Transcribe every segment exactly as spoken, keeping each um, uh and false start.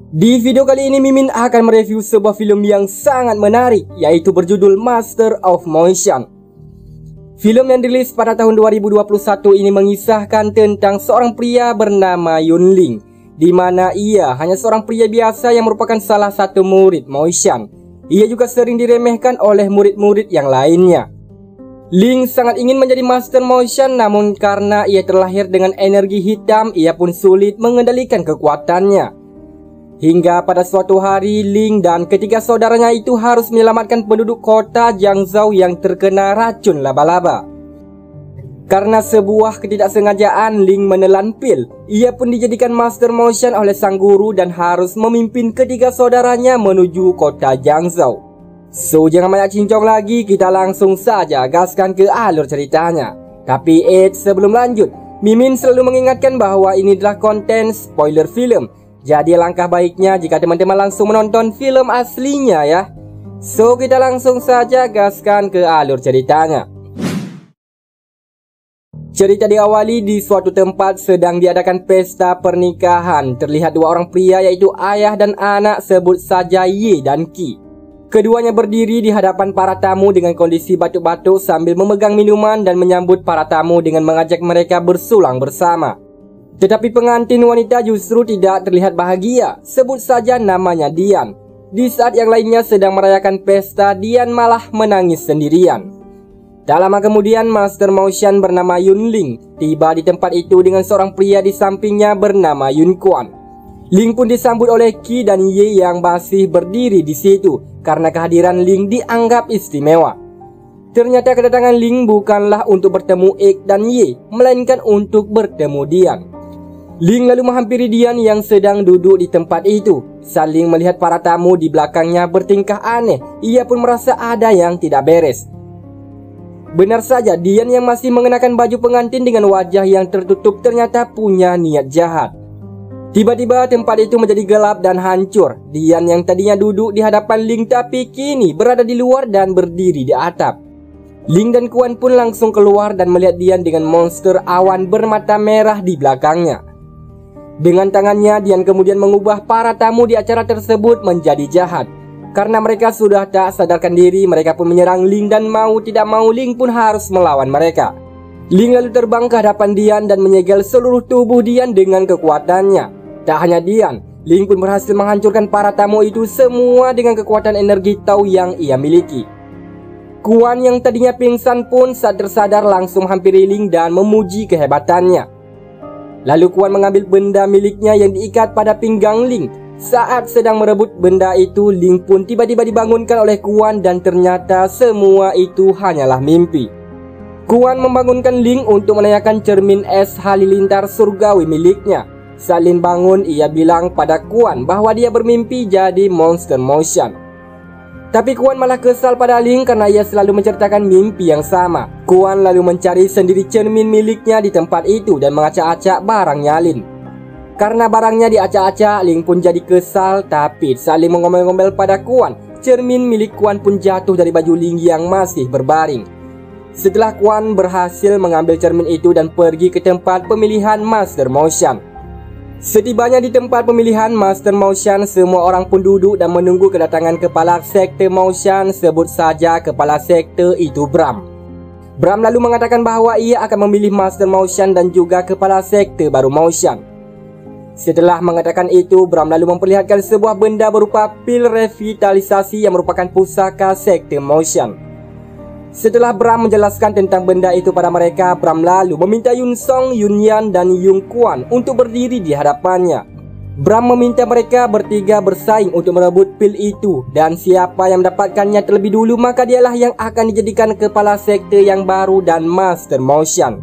Di video kali ini Mimin akan mereview sebuah film yang sangat menarik, yaitu berjudul Master of Motion. Film yang dirilis pada tahun dua ribu dua puluh satu ini mengisahkan tentang seorang pria bernama Yun Ling, di mana ia hanya seorang pria biasa yang merupakan salah satu murid Motion. Ia juga sering diremehkan oleh murid-murid yang lainnya. Ling sangat ingin menjadi Master Motion, namun karena ia terlahir dengan energi hitam, ia pun sulit mengendalikan kekuatannya. Hingga pada suatu hari, Ling dan ketiga saudaranya itu harus menyelamatkan penduduk kota Jiangzhou yang terkena racun laba-laba. Karena sebuah ketidaksengajaan, Ling menelan pil. Ia pun dijadikan Master Motion oleh sang guru dan harus memimpin ketiga saudaranya menuju kota Jiangzhou. So, jangan banyak cincong lagi, kita langsung saja gaskan ke alur ceritanya. Tapi eh, sebelum lanjut, Mimin selalu mengingatkan bahwa ini adalah konten spoiler film. Jadi langkah baiknya jika teman-teman langsung menonton film aslinya ya. So, kita langsung saja gaskan ke alur ceritanya. Cerita diawali di suatu tempat sedang diadakan pesta pernikahan. Terlihat dua orang pria, yaitu ayah dan anak, sebut saja Ye dan Qi. Keduanya berdiri di hadapan para tamu dengan kondisi batuk-batuk sambil memegang minuman dan menyambut para tamu dengan mengajak mereka bersulang bersama. Tetapi pengantin wanita justru tidak terlihat bahagia. Sebut saja namanya Dian. Di saat yang lainnya sedang merayakan pesta, Dian malah menangis sendirian. Tak lama kemudian, Master Motion bernama Yun Ling tiba di tempat itu dengan seorang pria di sampingnya bernama Yun Quan. Ling pun disambut oleh Qi dan Ye yang masih berdiri di situ karena kehadiran Ling dianggap istimewa. Ternyata kedatangan Ling bukanlah untuk bertemu Ek dan Ye, melainkan untuk bertemu Dian. Ling lalu menghampiri Dian yang sedang duduk di tempat itu. Saling melihat para tamu di belakangnya bertingkah aneh, ia pun merasa ada yang tidak beres. Benar saja, Dian yang masih mengenakan baju pengantin dengan wajah yang tertutup ternyata punya niat jahat. Tiba-tiba tempat itu menjadi gelap dan hancur. Dian yang tadinya duduk di hadapan Ling tapi kini berada di luar dan berdiri di atap. Ling dan Quan pun langsung keluar dan melihat Dian dengan monster awan bermata merah di belakangnya. Dengan tangannya, Dian kemudian mengubah para tamu di acara tersebut menjadi jahat. Karena mereka sudah tak sadarkan diri, mereka pun menyerang Ling dan mau tidak mau Ling pun harus melawan mereka. Ling lalu terbang ke hadapan Dian dan menyegel seluruh tubuh Dian dengan kekuatannya. Tak hanya Dian, Ling pun berhasil menghancurkan para tamu itu semua dengan kekuatan energi Tao yang ia miliki. Quan yang tadinya pingsan pun saat tersadar langsung hampiri Ling dan memuji kehebatannya. Lalu Quan mengambil benda miliknya yang diikat pada pinggang Ling. Saat sedang merebut benda itu, Ling pun tiba-tiba dibangunkan oleh Quan dan ternyata semua itu hanyalah mimpi. Quan membangunkan Ling untuk menanyakan cermin es halilintar surgawi miliknya. Saat Ling bangun, ia bilang pada Quan bahwa dia bermimpi jadi Monster Motion. Tapi Quan malah kesal pada Ling karena ia selalu menceritakan mimpi yang sama. Quan lalu mencari sendiri cermin miliknya di tempat itu dan mengacak-acak barangnya Ling. Karena barangnya diacak-acak, Ling pun jadi kesal tapi saling mengomel-ngomel pada Quan. Cermin milik Quan pun jatuh dari baju Ling yang masih berbaring. Setelah Quan berhasil mengambil cermin itu dan pergi ke tempat pemilihan Master Motion. Setibanya di tempat pemilihan Master Motion, semua orang pun duduk dan menunggu kedatangan kepala sekte Motion. Sebut saja kepala sekte itu Bram. Bram lalu mengatakan bahwa ia akan memilih Master Motion dan juga kepala sekte baru Motion. Setelah mengatakan itu, Bram lalu memperlihatkan sebuah benda berupa pil revitalisasi yang merupakan pusaka sekte Motion. Setelah Bram menjelaskan tentang benda itu pada mereka, Bram lalu meminta Yun Song, Yun Yan, dan Yun Quan untuk berdiri di hadapannya. Bram meminta mereka bertiga bersaing untuk merebut pil itu, dan siapa yang mendapatkannya terlebih dulu maka dialah yang akan dijadikan kepala sekte yang baru dan Master Motion.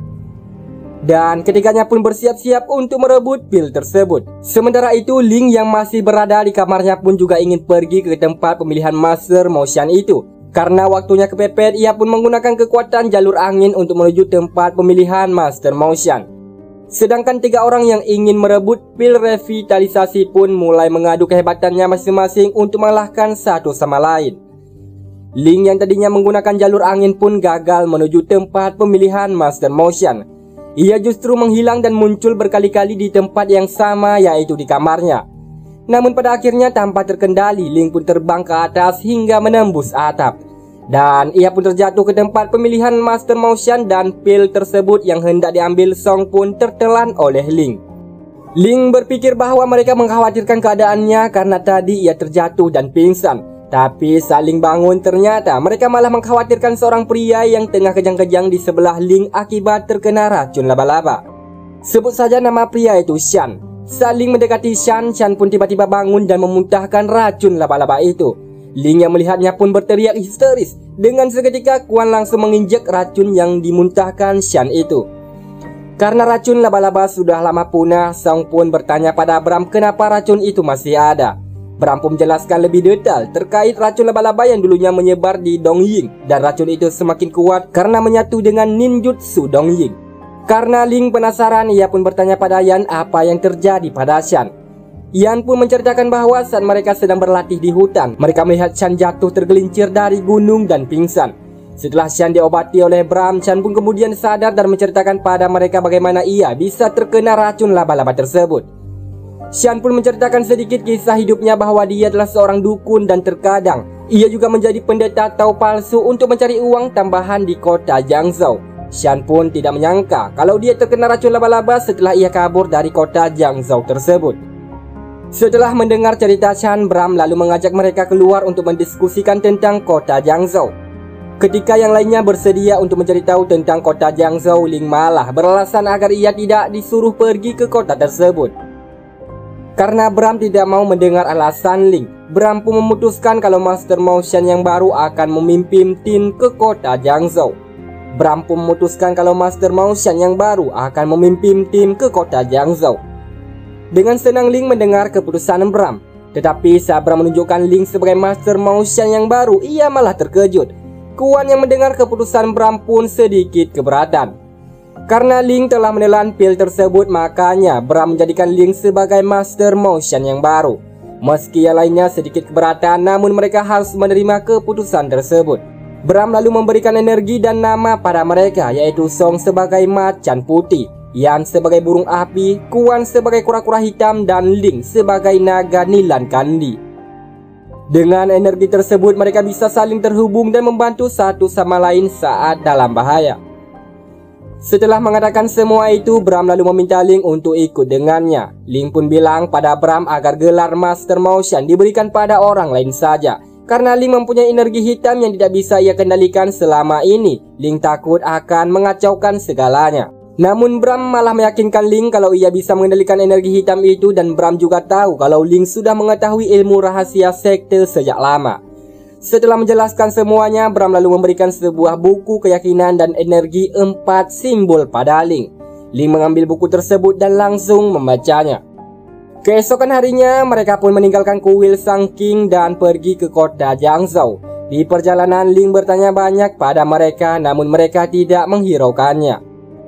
Dan ketiganya pun bersiap-siap untuk merebut pil tersebut. Sementara itu, Ling yang masih berada di kamarnya pun juga ingin pergi ke tempat pemilihan Master Motion itu. Karena waktunya kepepet, ia pun menggunakan kekuatan jalur angin untuk menuju tempat pemilihan Master Motion. Sedangkan tiga orang yang ingin merebut pil revitalisasi pun mulai mengadu kehebatannya masing-masing untuk mengalahkan satu sama lain. Ling yang tadinya menggunakan jalur angin pun gagal menuju tempat pemilihan Master Motion. Ia justru menghilang dan muncul berkali-kali di tempat yang sama, yaitu di kamarnya. Namun pada akhirnya tanpa terkendali, Ling pun terbang ke atas hingga menembus atap. Dan ia pun terjatuh ke tempat pemilihan Master Motion, dan pil tersebut yang hendak diambil Song pun tertelan oleh Ling. Ling berpikir bahwa mereka mengkhawatirkan keadaannya karena tadi ia terjatuh dan pingsan. Tapi saat Ling bangun, ternyata mereka malah mengkhawatirkan seorang pria yang tengah kejang-kejang di sebelah Ling akibat terkena racun laba-laba. Sebut saja nama pria itu Shan. Saat Ling mendekati Shan, Shan pun tiba-tiba bangun dan memuntahkan racun laba-laba itu. Ling yang melihatnya pun berteriak histeris. Dengan seketika Kuan langsung menginjak racun yang dimuntahkan Shan itu. Karena racun laba-laba sudah lama punah, Song pun bertanya pada Bram kenapa racun itu masih ada. Bram pun menjelaskan lebih detail terkait racun laba-laba yang dulunya menyebar di Dongying, dan racun itu semakin kuat karena menyatu dengan ninjutsu Dongying. Karena Ling penasaran, ia pun bertanya pada Yan apa yang terjadi pada Shan. Yan pun menceritakan bahwa saat mereka sedang berlatih di hutan, mereka melihat Shan jatuh tergelincir dari gunung dan pingsan. Setelah Shan diobati oleh Bram, Shan pun kemudian sadar dan menceritakan pada mereka bagaimana ia bisa terkena racun laba-laba tersebut. Shan pun menceritakan sedikit kisah hidupnya bahwa dia adalah seorang dukun dan terkadang ia juga menjadi pendeta Tao palsu untuk mencari uang tambahan di kota Jiangzhou. Shan pun tidak menyangka kalau dia terkena racun laba-laba setelah ia kabur dari kota Jiangzhou tersebut. Setelah mendengar cerita Shan, Bram lalu mengajak mereka keluar untuk mendiskusikan tentang kota Jiangzhou. Ketika yang lainnya bersedia untuk mencari tahu tentang kota Jiangzhou, Ling malah beralasan agar ia tidak disuruh pergi ke kota tersebut. Karena Bram tidak mau mendengar alasan Ling, Bram pun memutuskan kalau Master Motion yang baru akan memimpin tim ke kota Jiangzhou. Bram pun memutuskan kalau Master Motion yang baru akan memimpin tim ke kota Jiangzhou. Dengan senang Ling mendengar keputusan Bram. Tetapi saat Bram menunjukkan Ling sebagai Master Motion yang baru, ia malah terkejut. Kuan yang mendengar keputusan Bram pun sedikit keberatan. Karena Ling telah menelan pil tersebut, makanya Bram menjadikan Ling sebagai Master Motion yang baru. Meski yang lainnya sedikit keberatan, namun mereka harus menerima keputusan tersebut. Bram lalu memberikan energi dan nama pada mereka, yaitu Song sebagai macan putih, Yan sebagai burung api, Kuan sebagai kura-kura hitam, dan Ling sebagai naga nilan kandi. Dengan energi tersebut mereka bisa saling terhubung dan membantu satu sama lain saat dalam bahaya. Setelah mengatakan semua itu, Bram lalu meminta Ling untuk ikut dengannya. Ling pun bilang pada Bram agar gelar Master Motion diberikan pada orang lain saja. Karena Ling mempunyai energi hitam yang tidak bisa ia kendalikan selama ini, Ling takut akan mengacaukan segalanya. Namun Bram malah meyakinkan Ling kalau ia bisa mengendalikan energi hitam itu, dan Bram juga tahu kalau Ling sudah mengetahui ilmu rahasia sekte sejak lama. Setelah menjelaskan semuanya, Bram lalu memberikan sebuah buku keyakinan dan energi empat simbol pada Ling. Ling mengambil buku tersebut dan langsung membacanya. Keesokan harinya, mereka pun meninggalkan kuil Sang King dan pergi ke kota Jiangzhou. Di perjalanan, Ling bertanya banyak pada mereka, namun mereka tidak menghiraukannya.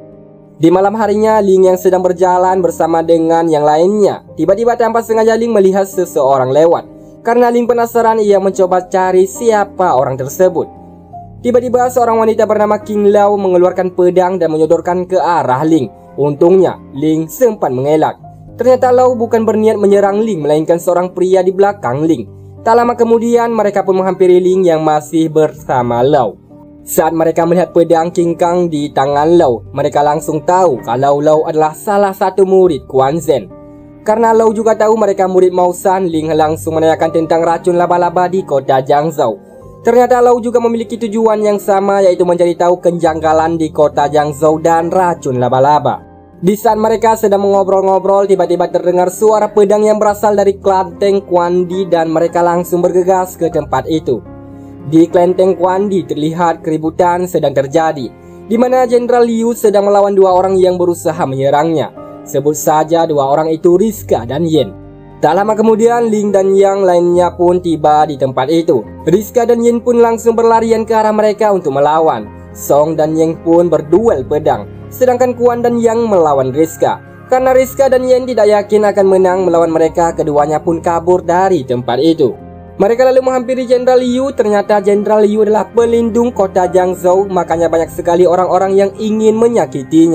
Di malam harinya, Ling yang sedang berjalan bersama dengan yang lainnya, tiba-tiba tanpa sengaja Ling melihat seseorang lewat. Karena Ling penasaran, ia mencoba cari siapa orang tersebut. Tiba-tiba seorang wanita bernama King Lao mengeluarkan pedang dan menyodorkan ke arah Ling. Untungnya, Ling sempat mengelak. Ternyata Lau bukan berniat menyerang Ling, melainkan seorang pria di belakang Ling. Tak lama kemudian mereka pun menghampiri Ling yang masih bersama Lau. Saat mereka melihat pedang King Kang di tangan Lau, mereka langsung tahu kalau Lau adalah salah satu murid Quan Zhen. Karena Lau juga tahu mereka murid Mao Shan, Ling langsung menanyakan tentang racun laba-laba di kota Jiangzhou. Ternyata Lau juga memiliki tujuan yang sama, yaitu mencari tahu kejanggalan di kota Jiangzhou dan racun laba-laba. Di saat mereka sedang mengobrol-ngobrol, tiba-tiba terdengar suara pedang yang berasal dari kelenteng Kuandi, dan mereka langsung bergegas ke tempat itu. Di kelenteng Kuandi terlihat keributan sedang terjadi, di mana Jenderal Liu sedang melawan dua orang yang berusaha menyerangnya. Sebut saja dua orang itu Rizka dan Yen. Tak lama kemudian, Ling dan yang lainnya pun tiba di tempat itu. Rizka dan Yen pun langsung berlarian ke arah mereka untuk melawan. Song dan Yen pun berduel pedang, sedangkan Kuan dan Yang melawan Rizka. Karena Rizka dan Yen tidak yakin akan menang melawan mereka, keduanya pun kabur dari tempat itu. Mereka lalu menghampiri Jenderal Liu. Ternyata Jenderal Liu adalah pelindung kota Jiangzhou, makanya banyak sekali orang-orang yang ingin menyakitinya.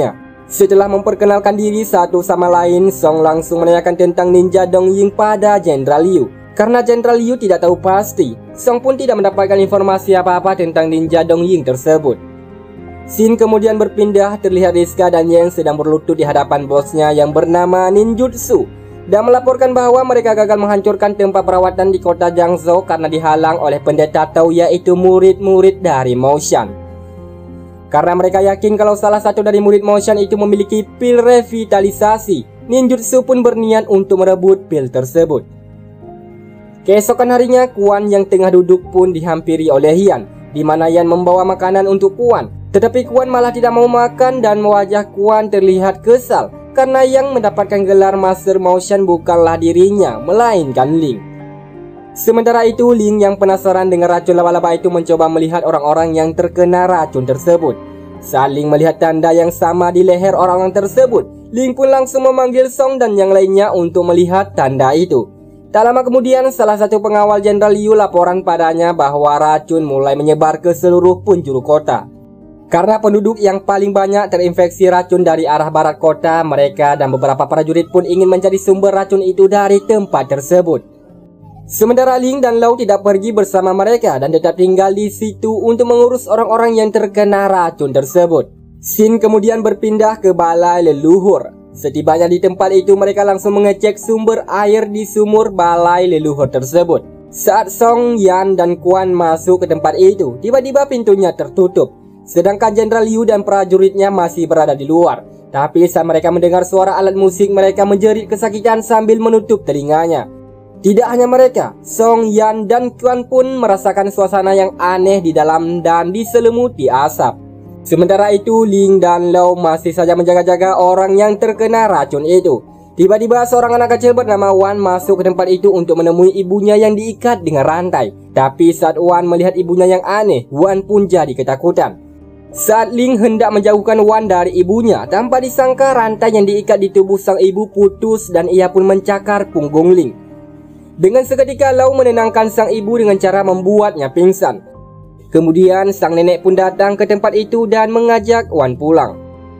Setelah memperkenalkan diri satu sama lain, Song langsung menanyakan tentang ninja Dongying pada Jenderal Liu. Karena Jenderal Liu tidak tahu pasti, Song pun tidak mendapatkan informasi apa-apa tentang ninja Dongying tersebut. Scene kemudian berpindah, terlihat Rizka dan Yang sedang berlutut di hadapan bosnya yang bernama Ninjutsu dan melaporkan bahwa mereka gagal menghancurkan tempat perawatan di kota Jiangzhou karena dihalang oleh pendeta Tao, yaitu murid-murid dari Motion. Karena mereka yakin kalau salah satu dari murid Motion itu memiliki pil revitalisasi, Ninjutsu pun berniat untuk merebut pil tersebut. Keesokan harinya, Quan yang tengah duduk pun dihampiri oleh Yan, di mana Yan membawa makanan untuk Quan. Tetapi Quan malah tidak mau makan dan wajah Quan terlihat kesal karena yang mendapatkan gelar Master Motion bukanlah dirinya, melainkan Ling. Sementara itu, Ling yang penasaran dengan racun laba-laba itu mencoba melihat orang-orang yang terkena racun tersebut. Saat Ling melihat tanda yang sama di leher orang-orang tersebut, Ling pun langsung memanggil Song dan yang lainnya untuk melihat tanda itu. Tak lama kemudian, salah satu pengawal Jenderal Liu laporan padanya bahwa racun mulai menyebar ke seluruh penjuru kota. Karena penduduk yang paling banyak terinfeksi racun dari arah barat kota, mereka dan beberapa prajurit pun ingin mencari sumber racun itu dari tempat tersebut. Sementara Ling dan Lau tidak pergi bersama mereka dan tetap tinggal di situ untuk mengurus orang-orang yang terkena racun tersebut. Scene kemudian berpindah ke balai leluhur. Setibanya di tempat itu, mereka langsung mengecek sumber air di sumur balai leluhur tersebut. Saat Song, Yan, dan Quan masuk ke tempat itu, tiba-tiba pintunya tertutup. Sedangkan Jenderal Liu dan prajuritnya masih berada di luar. Tapi saat mereka mendengar suara alat musik, mereka menjerit kesakitan sambil menutup telinganya. Tidak hanya mereka, Song, Yan, dan Quan pun merasakan suasana yang aneh di dalam dan diselimuti asap. Sementara itu, Ling dan Lau masih saja menjaga-jaga orang yang terkena racun itu. Tiba-tiba seorang anak kecil bernama Wan masuk ke tempat itu untuk menemui ibunya yang diikat dengan rantai. Tapi saat Wan melihat ibunya yang aneh, Wan pun jadi ketakutan. Saat Ling hendak menjauhkan Wan dari ibunya, tanpa disangka rantai yang diikat di tubuh sang ibu putus dan ia pun mencakar punggung Ling. Dengan seketika, Lau menenangkan sang ibu dengan cara membuatnya pingsan. Kemudian sang nenek pun datang ke tempat itu dan mengajak Wan pulang.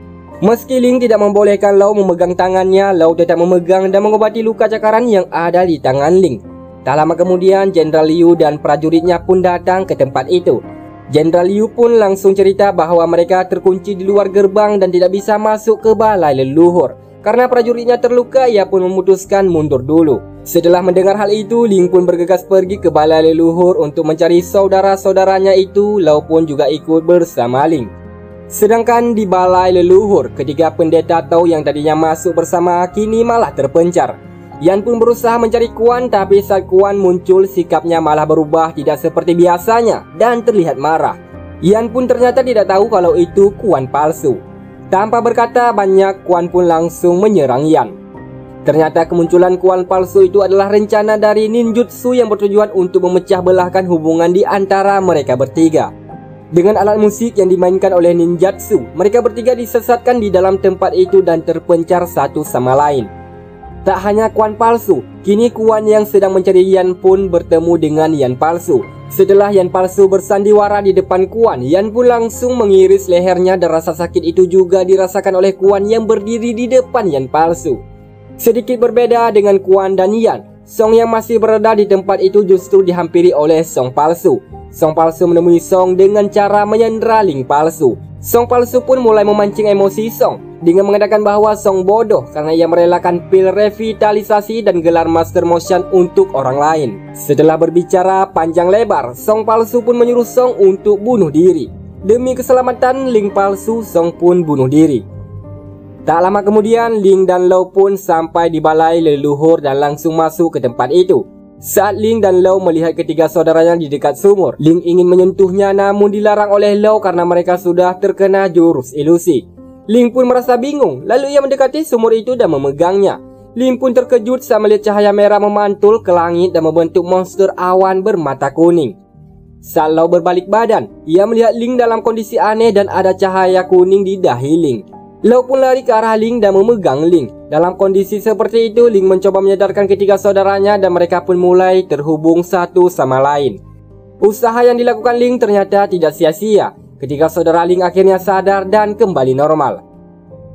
Meski Ling tidak membolehkan Lau memegang tangannya, Lau tetap memegang dan mengobati luka cakaran yang ada di tangan Ling. Tak lama kemudian, Jenderal Liu dan prajuritnya pun datang ke tempat itu. Jenderal Liu pun langsung cerita bahwa mereka terkunci di luar gerbang dan tidak bisa masuk ke balai leluhur. Karena prajuritnya terluka, ia pun memutuskan mundur dulu. Setelah mendengar hal itu, Ling pun bergegas pergi ke balai leluhur untuk mencari saudara-saudaranya itu. Lau pun juga ikut bersama Ling. Sedangkan di balai leluhur, ketiga pendeta Tao yang tadinya masuk bersama kini malah terpencar. Yan pun berusaha mencari Quan, tapi saat Quan muncul, sikapnya malah berubah tidak seperti biasanya dan terlihat marah. Yan pun ternyata tidak tahu kalau itu Quan palsu. Tanpa berkata banyak, Quan pun langsung menyerang Yan. Ternyata kemunculan Quan palsu itu adalah rencana dari ninjutsu yang bertujuan untuk memecah belahkan hubungan di antara mereka bertiga. Dengan alat musik yang dimainkan oleh ninjutsu, mereka bertiga disesatkan di dalam tempat itu dan terpencar satu sama lain. Tak hanya Quan palsu, kini Quan yang sedang mencari Yan pun bertemu dengan Yan palsu. Setelah Yan palsu bersandiwara di depan Quan, Yan pun langsung mengiris lehernya dan rasa sakit itu juga dirasakan oleh Quan yang berdiri di depan Yan palsu. Sedikit berbeda dengan Quan dan Yan, Song yang masih berada di tempat itu justru dihampiri oleh Song palsu. Song palsu menemui Song dengan cara menyandera Ling palsu. Song palsu pun mulai memancing emosi Song dengan mengatakan bahwa Song bodoh karena ia merelakan pil revitalisasi dan gelar Master Motion untuk orang lain. Setelah berbicara panjang lebar, Song palsu pun menyuruh Song untuk bunuh diri. Demi keselamatan Ling palsu, Song pun bunuh diri. Tak lama kemudian, Ling dan Lau pun sampai di balai leluhur dan langsung masuk ke tempat itu. Saat Ling dan Lau melihat ketiga saudaranya di dekat sumur, Ling ingin menyentuhnya namun dilarang oleh Lau karena mereka sudah terkena jurus ilusi. Ling pun merasa bingung, lalu ia mendekati sumur itu dan memegangnya. Ling pun terkejut saat melihat cahaya merah memantul ke langit dan membentuk monster awan bermata kuning. Saat Lau berbalik badan, ia melihat Ling dalam kondisi aneh dan ada cahaya kuning di dahi Ling. Lau pun lari ke arah Ling dan memegang Ling. Dalam kondisi seperti itu, Ling mencoba menyadarkan ketiga saudaranya dan mereka pun mulai terhubung satu sama lain. Usaha yang dilakukan Ling ternyata tidak sia-sia. Ketiga saudara Ling akhirnya sadar dan kembali normal.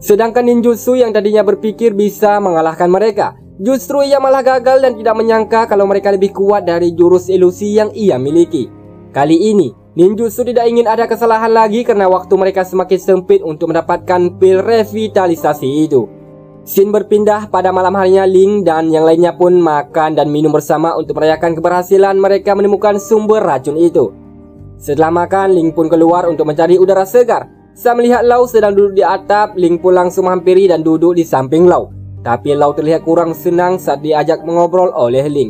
Sedangkan ninjutsu yang tadinya berpikir bisa mengalahkan mereka, justru ia malah gagal dan tidak menyangka kalau mereka lebih kuat dari jurus ilusi yang ia miliki. Kali ini, ninjutsu tidak ingin ada kesalahan lagi karena waktu mereka semakin sempit untuk mendapatkan pil revitalisasi itu. Scene berpindah pada malam harinya. Ling dan yang lainnya pun makan dan minum bersama untuk merayakan keberhasilan mereka menemukan sumber racun itu. Setelah makan, Ling pun keluar untuk mencari udara segar. Saat melihat Lau sedang duduk di atap, Ling pun langsung menghampiri dan duduk di samping Lau. Tapi Lau terlihat kurang senang saat diajak mengobrol oleh Ling.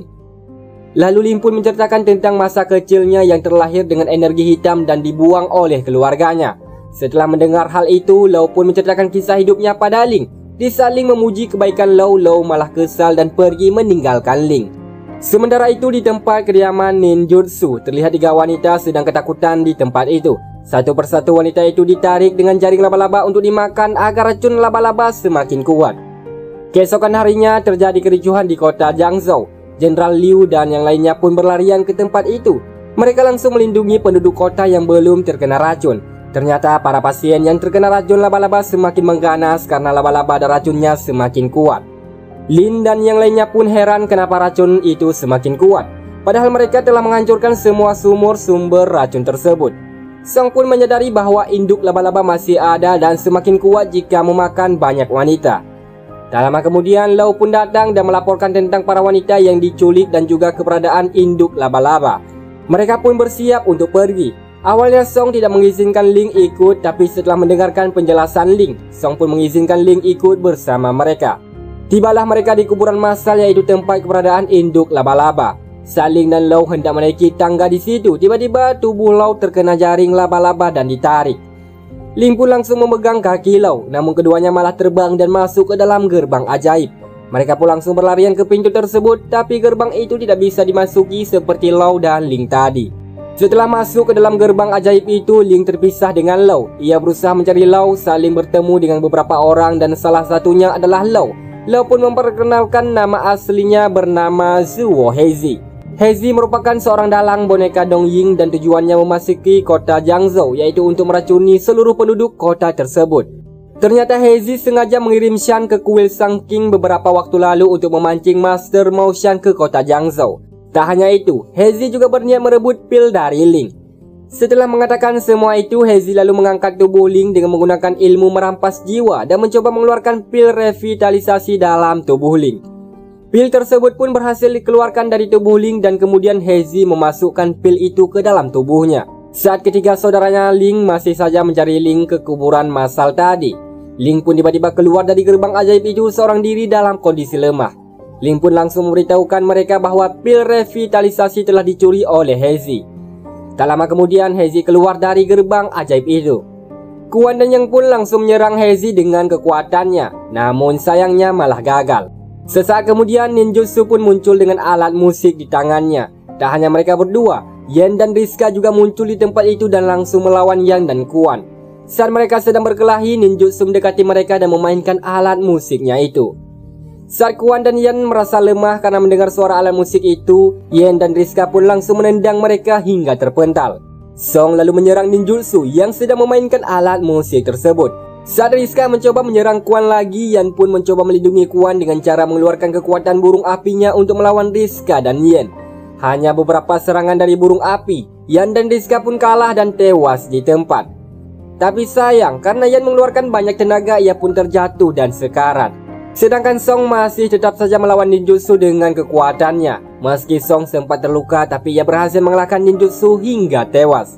Lalu Ling pun menceritakan tentang masa kecilnya yang terlahir dengan energi hitam dan dibuang oleh keluarganya. Setelah mendengar hal itu, Lau pun menceritakan kisah hidupnya pada Ling. Di saat Ling memuji kebaikan Lau, Lau malah kesal dan pergi meninggalkan Ling. Sementara itu di tempat kediaman ninjutsu, terlihat tiga wanita sedang ketakutan di tempat itu. Satu persatu wanita itu ditarik dengan jaring laba-laba untuk dimakan agar racun laba-laba semakin kuat. Keesokan harinya terjadi kericuhan di kota Jiangzhou. Jenderal Liu dan yang lainnya pun berlarian ke tempat itu. Mereka langsung melindungi penduduk kota yang belum terkena racun. Ternyata para pasien yang terkena racun laba-laba semakin mengganas karena laba-laba dan racunnya semakin kuat. Lin dan yang lainnya pun heran kenapa racun itu semakin kuat, padahal mereka telah menghancurkan semua sumur sumber racun tersebut. Song pun menyadari bahwa induk laba-laba masih ada dan semakin kuat jika memakan banyak wanita. Tak lama kemudian, Lau pun datang dan melaporkan tentang para wanita yang diculik dan juga keberadaan induk laba-laba. Mereka pun bersiap untuk pergi. Awalnya Song tidak mengizinkan Ling ikut, tapi setelah mendengarkan penjelasan Ling, Song pun mengizinkan Ling ikut bersama mereka. Tibalah mereka di kuburan massal, yaitu tempat keberadaan induk laba-laba. Saat Ling dan Lau hendak menaiki tangga di situ, tiba-tiba tubuh Lau terkena jaring laba-laba dan ditarik. Ling pun langsung memegang kaki Lau, namun keduanya malah terbang dan masuk ke dalam gerbang ajaib. Mereka pun langsung berlarian ke pintu tersebut, tapi gerbang itu tidak bisa dimasuki seperti Lau dan Ling tadi. Setelah masuk ke dalam gerbang ajaib itu, Ling terpisah dengan Lau. Ia berusaha mencari Lau, saling bertemu dengan beberapa orang dan salah satunya adalah Lau. Lau pun memperkenalkan nama aslinya bernama Zuo Hezi. Hezi merupakan seorang dalang boneka Dongying dan tujuannya memasuki kota Jiangzhou, yaitu untuk meracuni seluruh penduduk kota tersebut. Ternyata Hezi sengaja mengirim Shan ke kuil Sang King beberapa waktu lalu untuk memancing Master Mao Shan ke kota Jiangzhou. Tak hanya itu, Hezi juga berniat merebut pil dari Ling. Setelah mengatakan semua itu, Hezi lalu mengangkat tubuh Ling dengan menggunakan ilmu merampas jiwa dan mencoba mengeluarkan pil revitalisasi dalam tubuh Ling. Pil tersebut pun berhasil dikeluarkan dari tubuh Ling dan kemudian Hezi memasukkan pil itu ke dalam tubuhnya. Saat ketiga saudaranya Ling masih saja mencari Ling ke kuburan massal tadi, Ling pun tiba-tiba keluar dari gerbang ajaib itu seorang diri dalam kondisi lemah. Ling pun langsung memberitahukan mereka bahwa pil revitalisasi telah dicuri oleh Hezi. Tak lama kemudian Hezi keluar dari gerbang ajaib itu. Kuan dan Yang pun langsung menyerang Hezi dengan kekuatannya, namun sayangnya malah gagal. Sesaat kemudian ninjutsu pun muncul dengan alat musik di tangannya. Tak hanya mereka berdua, Yen dan Rizka juga muncul di tempat itu dan langsung melawan Yang dan Kuan. Saat mereka sedang berkelahi, ninjutsu mendekati mereka dan memainkan alat musiknya itu. Saat Kuan dan Yan merasa lemah karena mendengar suara alat musik itu, Yen dan Rizka pun langsung menendang mereka hingga terpental. Song lalu menyerang ninjutsu yang sedang memainkan alat musik tersebut. Saat Rizka mencoba menyerang Kuan lagi, Yan pun mencoba melindungi Kuan dengan cara mengeluarkan kekuatan burung apinya untuk melawan Rizka dan Yen. Hanya beberapa serangan dari burung api, Yan dan Rizka pun kalah dan tewas di tempat. Tapi sayang, karena Yan mengeluarkan banyak tenaga, ia pun terjatuh dan sekarat. Sedangkan Song masih tetap saja melawan ninjutsu dengan kekuatannya. Meski Song sempat terluka, tapi ia berhasil mengalahkan ninjutsu hingga tewas.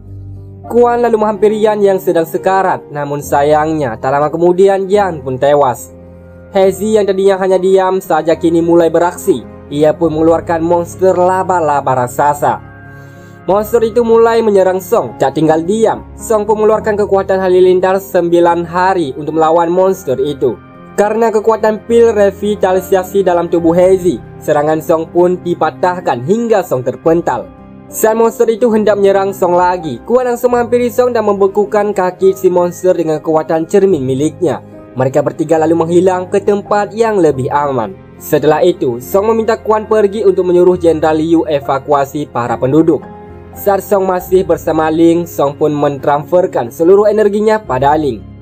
Kuan lalu menghampiri Yan yang sedang sekarat, namun sayangnya tak lama kemudian Yan pun tewas. Hezi yang tadinya hanya diam saja kini mulai beraksi. Ia pun mengeluarkan monster laba-laba raksasa. Monster itu mulai menyerang Song. Tak tinggal diam, Song pun mengeluarkan kekuatan halilintar sembilan hari untuk melawan monster itu. Karena kekuatan pil revitalisasi dalam tubuh Hezi, serangan Song pun dipatahkan hingga Song terpental. Saat monster itu hendak menyerang Song lagi, Kuan langsung menghampiri Song dan membekukan kaki si monster dengan kekuatan cermin miliknya. Mereka bertiga lalu menghilang ke tempat yang lebih aman. Setelah itu, Song meminta Kuan pergi untuk menyuruh Jenderal Liu evakuasi para penduduk. Saat Song masih bersama Ling, Song pun mentransferkan seluruh energinya pada Ling.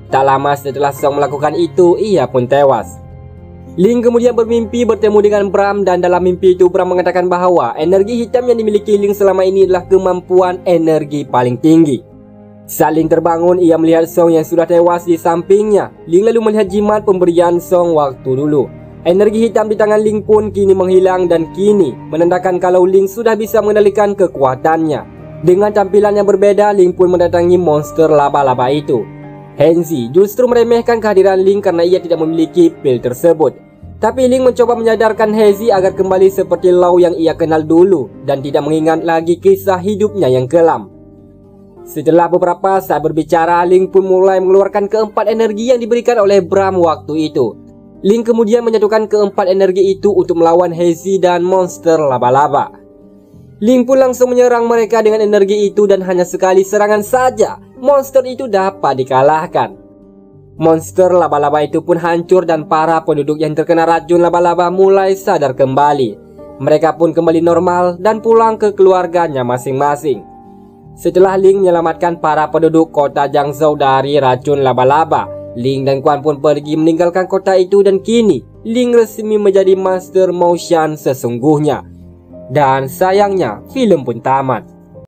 Tak lama setelah Song melakukan itu, ia pun tewas. Ling kemudian bermimpi bertemu dengan Bram, dan dalam mimpi itu Bram mengatakan bahwa energi hitam yang dimiliki Ling selama ini adalah kemampuan energi paling tinggi. Saat Ling terbangun, ia melihat Song yang sudah tewas di sampingnya. Ling lalu melihat jimat pemberian Song waktu dulu. Energi hitam di tangan Ling pun kini menghilang dan kini menandakan kalau Ling sudah bisa mengendalikan kekuatannya. Dengan tampilan yang berbeda, Ling pun mendatangi monster laba-laba itu. Henzi justru meremehkan kehadiran Ling karena ia tidak memiliki pil tersebut. Tapi Ling mencoba menyadarkan Hezi agar kembali seperti Lau yang ia kenal dulu dan tidak mengingat lagi kisah hidupnya yang kelam. Setelah beberapa saat berbicara, Ling pun mulai mengeluarkan keempat energi yang diberikan oleh Bram waktu itu. Ling kemudian menyatukan keempat energi itu untuk melawan Hezi dan monster laba-laba. Ling pun langsung menyerang mereka dengan energi itu dan hanya sekali serangan saja monster itu dapat dikalahkan. Monster laba-laba itu pun hancur dan para penduduk yang terkena racun laba-laba mulai sadar kembali. Mereka pun kembali normal dan pulang ke keluarganya masing-masing. Setelah Ling menyelamatkan para penduduk kota Jiangzhou dari racun laba-laba, Ling dan Quan pun pergi meninggalkan kota itu dan kini Ling resmi menjadi Master Mo Shan sesungguhnya. Dan sayangnya film pun tamat.